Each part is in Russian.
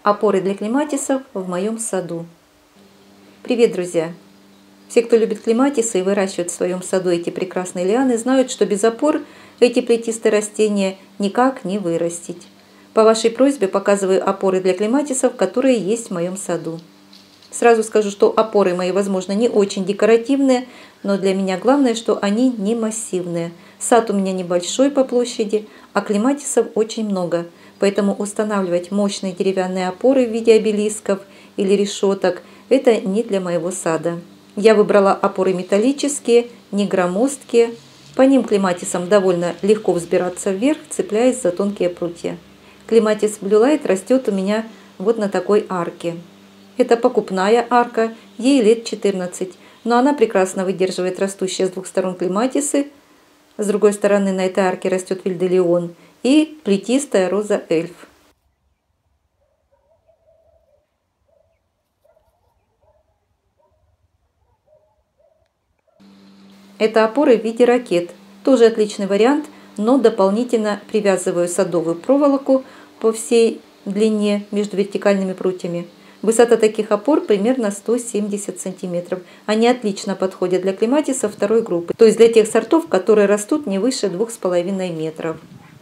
Опоры для клематисов в моем саду. Привет, друзья! Все, кто любит клематисы и выращивает в своем саду эти прекрасные лианы, знают, что без опор эти плетистые растения никак не вырастить. По вашей просьбе показываю опоры для клематисов, которые есть в моем саду. Сразу скажу, что опоры мои, возможно, не очень декоративные, но для меня главное, что они не массивные. Сад у меня небольшой по площади, а клематисов очень много. Поэтому устанавливать мощные деревянные опоры в виде обелисков или решеток – это не для моего сада. Я выбрала опоры металлические, не громоздкие. По ним клематисам довольно легко взбираться вверх, цепляясь за тонкие прутья. Клематис Blue Light растет у меня вот на такой арке. Это покупная арка, ей лет 14, но она прекрасно выдерживает растущие с двух сторон клематисы. С другой стороны на этой арке растет вильделион и плетистая роза эльф. Это опоры в виде ракет, тоже отличный вариант, но дополнительно привязываю садовую проволоку по всей длине между вертикальными прутьями. Высота таких опор примерно 170 см. Они отлично подходят для клематисов второй группы, то есть для тех сортов, которые растут не выше 2,5 метров.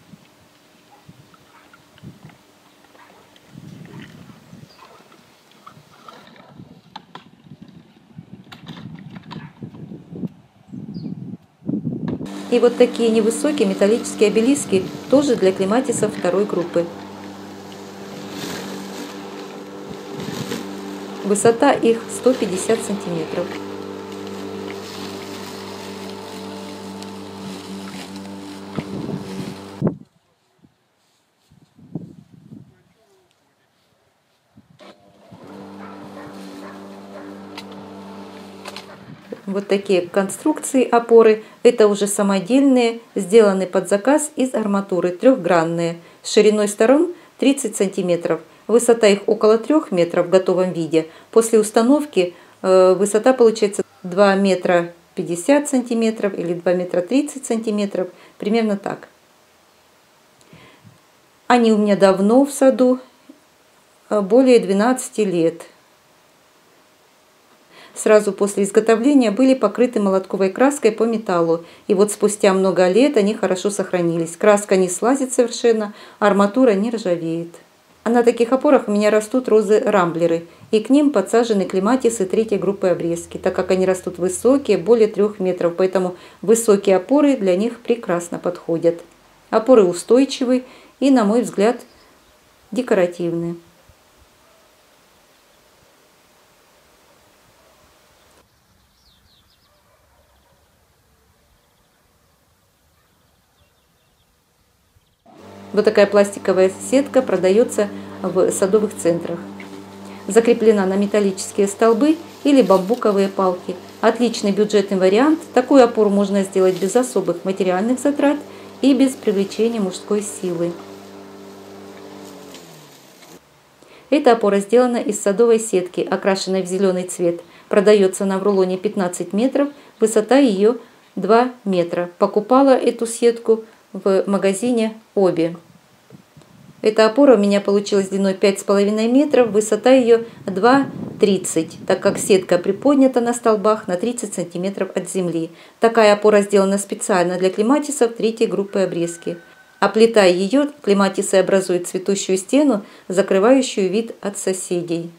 И вот такие невысокие металлические обелиски тоже для клематисов второй группы. Высота их 150 сантиметров. Вот такие конструкции опоры. Это уже самодельные, сделаны под заказ из арматуры, трехгранные, с шириной сторон 30 сантиметров. Высота их около 3 метров в готовом виде. После установки высота получается 2 метра 50 сантиметров или 2 метра 30 сантиметров. Примерно так. Они у меня давно в саду, более 12 лет. Сразу после изготовления были покрыты молотковой краской по металлу. И вот спустя много лет они хорошо сохранились. Краска не слазит совершенно, арматура не ржавеет. А на таких опорах у меня растут розы-рамблеры. И к ним подсажены клематисы третьей группы обрезки, так как они растут высокие, более 3 метров. Поэтому высокие опоры для них прекрасно подходят. Опоры устойчивые и, на мой взгляд, декоративные. Вот такая пластиковая сетка продается в садовых центрах. Закреплена на металлические столбы или бамбуковые палки. Отличный бюджетный вариант. Такую опору можно сделать без особых материальных затрат и без привлечения мужской силы. Эта опора сделана из садовой сетки, окрашенной в зеленый цвет. Продается она в рулоне 15 метров, высота ее 2 метра. Покупала эту сетку в магазине Оби. Эта опора у меня получилась длиной 5,5 метров, высота ее 2,30, так как сетка приподнята на столбах на 30 сантиметров от земли. Такая опора сделана специально для клематисов третьей группы обрезки. Оплетая ее, клематисы образуют цветущую стену, закрывающую вид от соседей.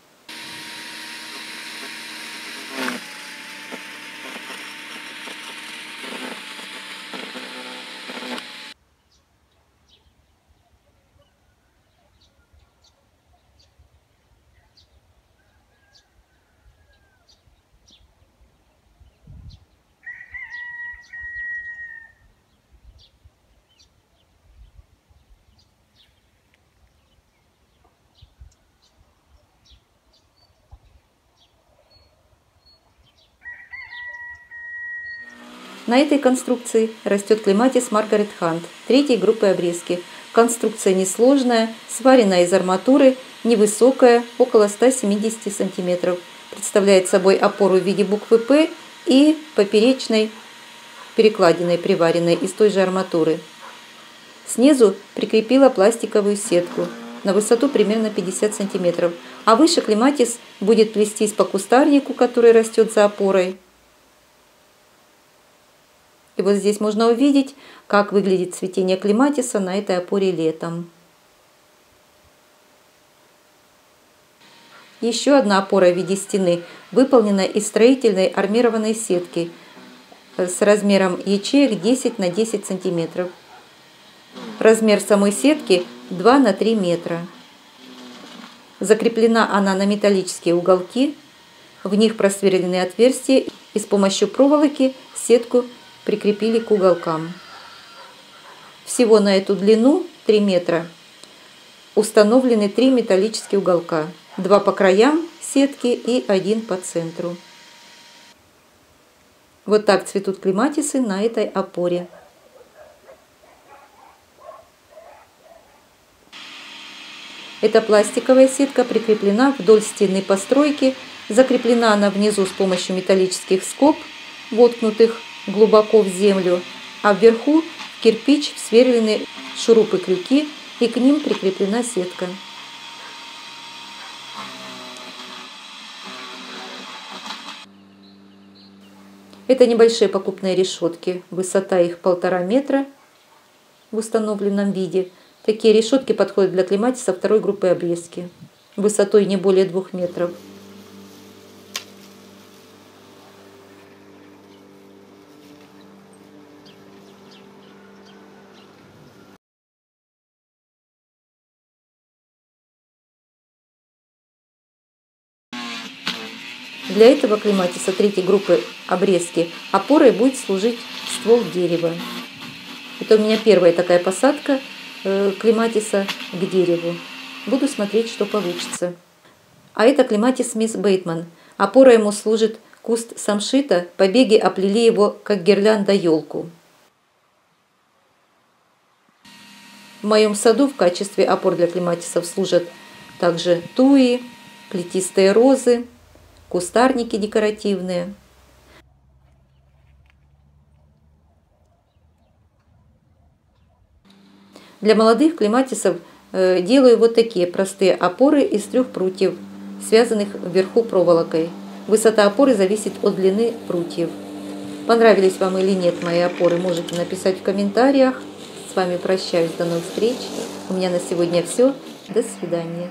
На этой конструкции растет клематис Маргарет Хант третьей группы обрезки. Конструкция несложная, сварена из арматуры, невысокая, около 170 см. Представляет собой опору в виде буквы «П» и поперечной перекладиной, приваренной из той же арматуры. Снизу прикрепила пластиковую сетку. на высоту примерно 50 сантиметров. А выше клематис будет плестись по кустарнику, который растет за опорой. И вот здесь можно увидеть, как выглядит цветение клематиса на этой опоре летом. Еще одна опора в виде стены выполнена из строительной армированной сетки с размером ячеек 10 на 10 сантиметров. Размер самой сетки 2 на 3 метра. Закреплена она на металлические уголки, в них просверлены отверстия, и с помощью проволоки сетку прикрепили к уголкам. Всего на эту длину 3 метра установлены 3 металлические уголка, 2 по краям сетки и 1 по центру. Вот так цветут клематисы на этой опоре. Эта пластиковая сетка прикреплена вдоль стены постройки, закреплена она внизу с помощью металлических скоб, воткнутых глубоко в землю, а вверху в кирпич сверлены шурупы-крюки, и к ним прикреплена сетка. Это небольшие покупные решетки, высота их 1,5 метра в установленном виде. Такие решетки подходят для клематиса второй группы обрезки, высотой не более 2 метров. Для этого клематиса третьей группы обрезки опорой будет служить ствол дерева. Это у меня первая такая посадка клематиса к дереву. Буду смотреть, что получится. А это клематис мисс Бейтман. Опорой ему служит куст самшита, побеги оплели его, как гирлянда, елку. В моем саду в качестве опор для клематисов служат также туи, плетистые розы, кустарники декоративные. Для молодых клематисов делаю вот такие простые опоры из 3 прутьев, связанных вверху проволокой. Высота опоры зависит от длины прутьев. Понравились вам или нет мои опоры, можете написать в комментариях. С вами прощаюсь, до новых встреч. У меня на сегодня все. До свидания.